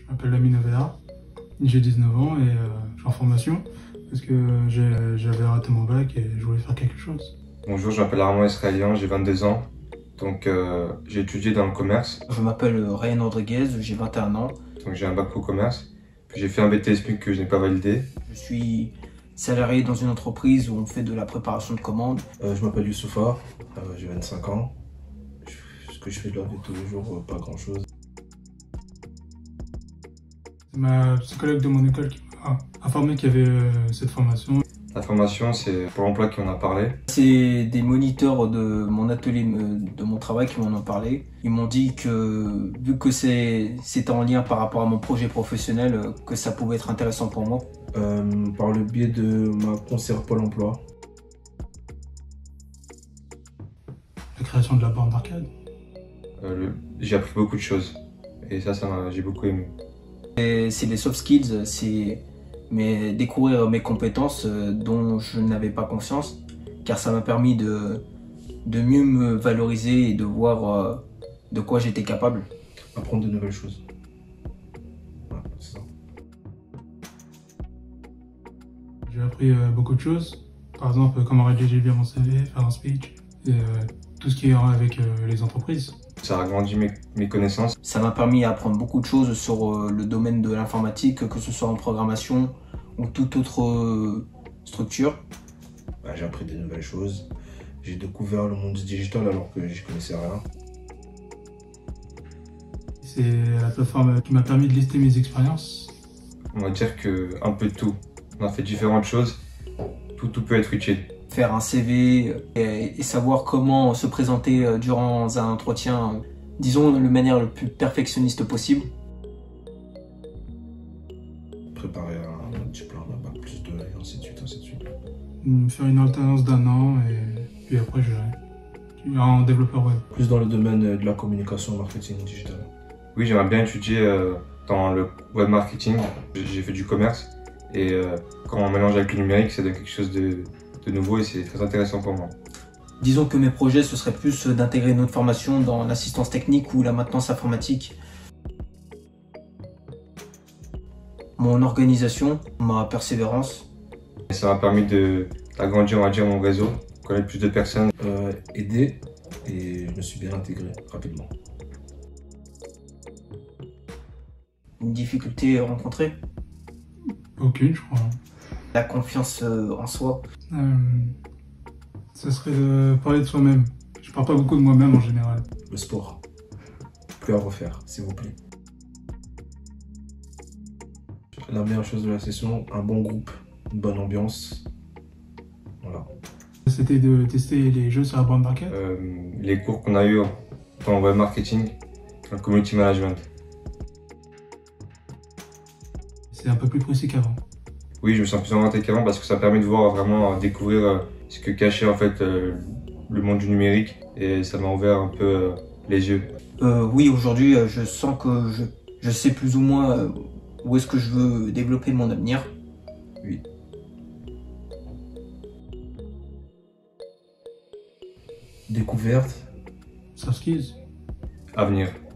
m'appelle Lamine Avella, j'ai 19 ans et je suis en formation parce que j'avais raté mon bac et je voulais faire quelque chose. Bonjour, je m'appelle Armand Israélien, j'ai 22 ans, donc j'ai étudié dans le commerce, Je m'appelle Ryan Rodriguez, j'ai 21 ans. donc j'ai un bac pro commerce, puis j'ai fait un BTS PMIC que je n'ai pas validé. Je suis salarié dans une entreprise où on fait de la préparation de commandes. Je m'appelle Youssoufa, j'ai 25 ans. Ce que je fais de la vie tous les jours, pas grand chose. C'est ma psychologue de mon école qui m'a informé qu'il y avait cette formation. La formation, c'est pour l'emploi qui en a parlé. C'est des moniteurs de mon atelier, de mon travail qui m'en ont parlé. Ils m'ont dit que, vu que c'était en lien par rapport à mon projet professionnel, que ça pouvait être intéressant pour moi. Par le biais de ma conseillère Pôle emploi. La création de la borne d'arcade. J'ai appris beaucoup de choses et j'ai beaucoup aimé. C'est des soft skills, mais découvrir mes compétences dont je n'avais pas conscience, car ça m'a permis de mieux me valoriser et de voir de quoi j'étais capable. Apprendre de nouvelles choses. Ouais, c'est ça. J'ai appris beaucoup de choses, par exemple comment rédiger bien mon CV, faire un speech, et tout ce qui est avec les entreprises. Ça a agrandi mes connaissances. Ça m'a permis d'apprendre beaucoup de choses sur le domaine de l'informatique, que ce soit en programmation ou toute autre structure. J'ai appris de nouvelles choses. J'ai découvert le monde du digital alors que je connaissais rien. C'est la plateforme qui m'a permis de lister mes expériences. On va dire que un peu de tout. On a fait différentes choses. Tout peut être utile. Faire un CV et savoir comment se présenter durant un entretien, disons de manière le plus perfectionniste possible. Préparer un diplôme, un bac plus 2 et ainsi de suite, ainsi de suite. Faire une alternance d'1 an et puis après je suis un développeur web. Plus dans le domaine de la communication, marketing digital. Oui, j'aimerais bien étudier dans le web marketing. J'ai fait du commerce et quand on mélange avec le numérique, ça donne quelque chose de nouveau et c'est très intéressant pour moi. Disons que mes projets, ce serait plus d'intégrer notre formation dans l'assistance technique ou la maintenance informatique. Mon organisation, ma persévérance. Et ça m'a permis d'agrandir, on va dire, mon réseau, connaître plus de personnes. Aider et je me suis bien intégré rapidement. Une difficulté rencontrée. Aucune, je crois. La confiance en soi. Ce serait de parler de soi-même. Je parle pas beaucoup de moi-même en général. Le sport. Plus à refaire, s'il vous plaît. La meilleure chose de la session, un bon groupe, une bonne ambiance. Voilà. C'était de tester les jeux sur la borne d'arcade. Les cours qu'on a eu dans le web marketing, dans le community management. C'est un peu plus précis qu'avant. Oui, je me sens plus orienté qu'avant parce que ça permet de voir vraiment, découvrir ce que cachait en fait le monde du numérique et ça m'a ouvert un peu les yeux. Oui, aujourd'hui, je sens que je sais plus ou moins où est-ce que je veux développer mon avenir. Oui. Découverte. Soft skills. Avenir.